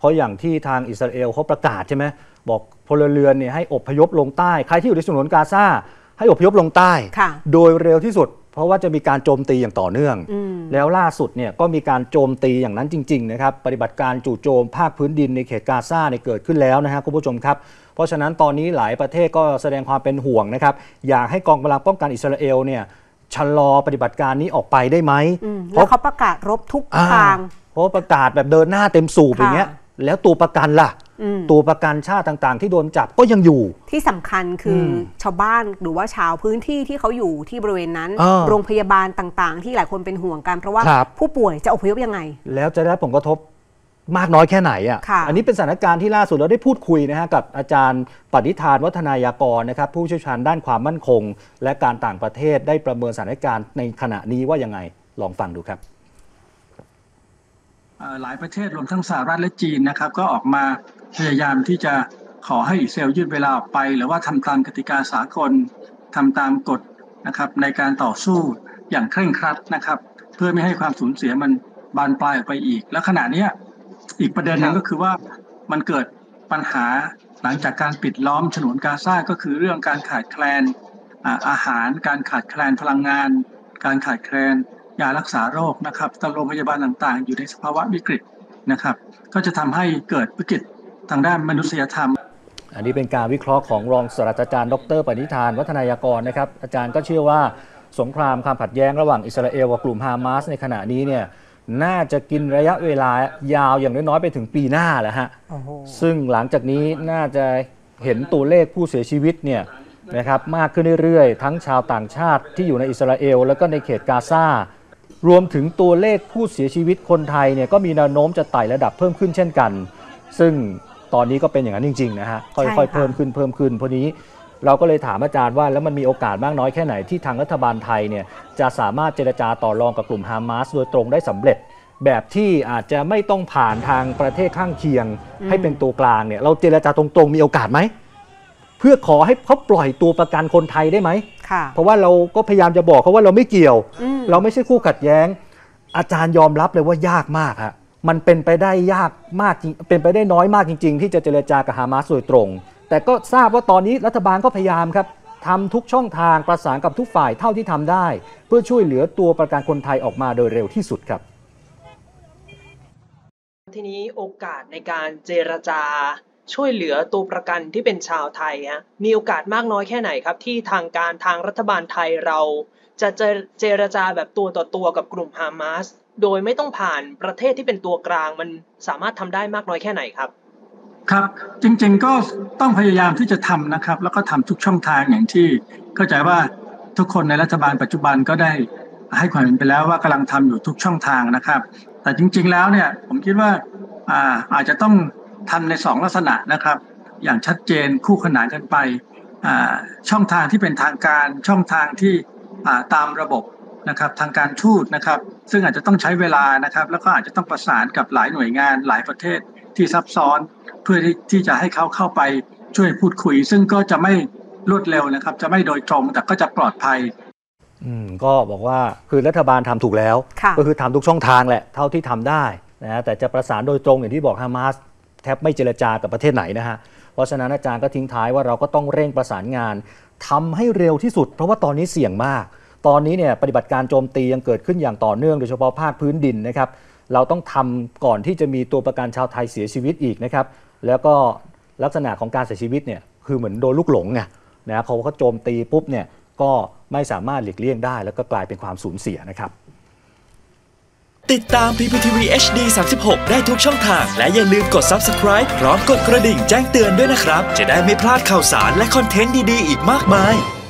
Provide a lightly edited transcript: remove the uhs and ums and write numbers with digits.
เพราะอย่างที่ทางอิสราเอลเขาประกาศใช่ไหมบอกพลเรือนเนี่ยให้อพยพลงใต้ใครที่อยู่ในฉนวนกาซาให้อพยพลงใต้โดยเร็วที่สุดเพราะว่าจะมีการโจมตีอย่างต่อเนื่องแล้วล่าสุดเนี่ยก็มีการโจมตีอย่างนั้นจริงๆนะครับปฏิบัติการจู่โจมภาคพื้นดินในเขตกาซาเนี่ยเกิดขึ้นแล้วนะฮะคุณผู้ชมครับเพราะฉะนั้นตอนนี้หลายประเทศก็แสดงความเป็นห่วงนะครับอยากให้กองกำลังป้องกันอิสราเอลเนี่ยชะลอปฏิบัติการนี้ออกไปได้ไหมเพราะเขาประกาศรบทุกทางเพราะประกาศแบบเดินหน้าเต็มสูบอย่างเงี้ยแล้วตัวประกันล่ะตัวประกันชาติต่างๆที่โดนจับก็ยังอยู่ที่สำคัญคือชาวบ้านหรือว่าชาวพื้นที่ที่เขาอยู่ที่บริเวณนั้นโรงพยาบาลต่างๆที่หลายคนเป็นห่วงกันเพราะว่าผู้ป่วยจะอพยพยังไงแล้วจะได้ผลกระทบมากน้อยแค่ไหนอันนี้เป็นสถานการณ์ที่ล่าสุดเราได้พูดคุยนะฮะกับอาจารย์ปณิธานวัฒนายากรนะครับผู้เชี่ยวชาญด้านความมั่นคงและการต่างประเทศได้ประเมินสถานการณ์ในขณะนี้ว่ายังไงลองฟังดูครับหลายประเทศรวมทั้งสหรัฐและจีนนะครับก็ออกมาพยายามที่จะขอให้อิสราเอลยืดเวลาออกไปหรือว่าทำตามกติกาสากลทำตามกฎนะครับในการต่อสู้อย่างเคร่งครัดนะครับเพื่อไม่ให้ความสูญเสียมันบานปลายออกไปอีกและขณะนี้อีกประเด็นหนึ่งก็คือว่ามันเกิดปัญหาหลังจากการปิดล้อมฉนวนกาซาก็คือเรื่องการขาดแคลนอาหารการขาดแคลนพลังงานการขาดแคลนยารักษาโรคนะครับตามโรงพยาบาลต่างๆอยู่ในสภาวะวิกฤตนะครับก็จะทำให้เกิดวิกฤตทางด้านมนุษยธรรมอันนี้เป็นการวิเคราะห์ของรองศาสตราจารย์ดร.ปณิธานวัฒนายากรนะครับอาจารย์ก็เชื่อว่าสงครามความขัดแย้งระหว่างอิสราเอลกับกลุ่มฮามาสในขณะนี้เนี่ยน่าจะกินระยะเวลายาวอย่างน้อยๆไปถึงปีหน้าแหละฮะซึ่งหลังจากนี้น่าจะเห็นตัวเลขผู้เสียชีวิตเนี่ยนะครับมากขึ้นเรื่อยๆทั้งชาวต่างชาติที่อยู่ในอิสราเอลแล้วก็ในเขตกาซารวมถึงตัวเลขผู้เสียชีวิตคนไทยเนี่ยก็มีแนวโน้มจะไต่ระดับเพิ่มขึ้นเช่นกันซึ่งตอนนี้ก็เป็นอย่างนั้นจริงๆนะฮะค่อยๆเพิ่มขึ้นเพราะนี้เราก็เลยถามอาจารย์ว่าแล้วมันมีโอกาสมากน้อยแค่ไหนที่ทางรัฐบาลไทยเนี่ยจะสามารถเจรจาต่อรองกับกลุ่มฮามาสโดยตรงได้สำเร็จแบบที่อาจจะไม่ต้องผ่านทางประเทศข้างเคียงให้เป็นตัวกลางเนี่ยเราเจรจาตรงๆมีโอกาสไหมเพื่อขอให้เขาปล่อยตัวประกันคนไทยได้ไหมเพราะว่าเราก็พยายามจะบอกเขาว่าเราไม่เกี่ยวเราไม่ใช่คู่ขัดแย้งอาจารย์ยอมรับเลยว่ายากมากฮะมันเป็นไปได้ยากมากเป็นไปได้น้อยมากจริงๆที่จะเจรจากับฮามาสโดยตรงแต่ก็ทราบว่าตอนนี้รัฐบาลก็พยายามครับทำทุกช่องทางประสานกับทุกฝ่ายเท่าที่ทำได้เพื่อช่วยเหลือตัวประกันคนไทยออกมาโดยเร็วที่สุดครับทีนี้โอกาสในการเจรจาช่วยเหลือตัวประกันที่เป็นชาวไทยมีโอกาสมากน้อยแค่ไหนครับที่ทางรัฐบาลไทยเราจะเจรจาแบบตัวต่อตัวกับกลุ่มฮามาสโดยไม่ต้องผ่านประเทศที่เป็นตัวกลางมันสามารถทำได้มากน้อยแค่ไหนครับครับจริงๆก็ต้องพยายามที่จะทำนะครับแล้วก็ทำทุกช่องทางอย่างที่เข้าใจว่าทุกคนในรัฐบาลปัจจุบันก็ได้ให้ความเห็นไปแล้วว่ากำลังทำอยู่ทุกช่องทางนะครับแต่จริงๆแล้วเนี่ยผมคิดว่าอาจจะต้องทำใน2ลักษณะนะครับอย่างชัดเจนคู่ขนานกันไปช่องทางที่เป็นทางการช่องทางที่ตามระบบนะครับทางการทูตนะครับซึ่งอาจจะต้องใช้เวลานะครับแล้วก็อาจจะต้องประสานกับหลายหน่วยงานหลายประเทศที่ซับซ้อนเพื่อที่จะให้เขาเข้าไปช่วยพูดคุยซึ่งก็จะไม่รวดเร็วนะครับจะไม่โดยตรงแต่ก็จะปลอดภัยก็บอกว่าคือรัฐบาลทำถูกแล้วก็คือทำทุกช่องทางแหละเท่าที่ทำได้นะแต่จะประสานโดยตรงอย่างที่บอกฮามาสแทบไม่เจรจากับประเทศไหนนะฮะเพราะฉะนั้นอาจารย์ก็ทิ้งท้ายว่าเราก็ต้องเร่งประสานงานทำให้เร็วที่สุดเพราะว่าตอนนี้เสี่ยงมากตอนนี้เนี่ยปฏิบัติการโจมตียังเกิดขึ้นอย่างต่อเนื่องโดยเฉพาะภาคพื้นดินนะครับเราต้องทำก่อนที่จะมีตัวประกันชาวไทยเสียชีวิตอีกนะครับแล้วก็ลักษณะของการเสียชีวิตเนี่ยคือเหมือนโดนลูกหลงไงนะเขาโจมตีปุ๊บเนี่ยก็ไม่สามารถหลีกเลี่ยงได้แล้วก็กลายเป็นความสูญเสียนะครับติดตาม PPTV HD 36 ได้ทุกช่องทางและอย่าลืมกด Subscribe พร้อมกดกระดิ่งแจ้งเตือนด้วยนะครับจะได้ไม่พลาดข่าวสารและคอนเทนต์ดีๆอีกมากมาย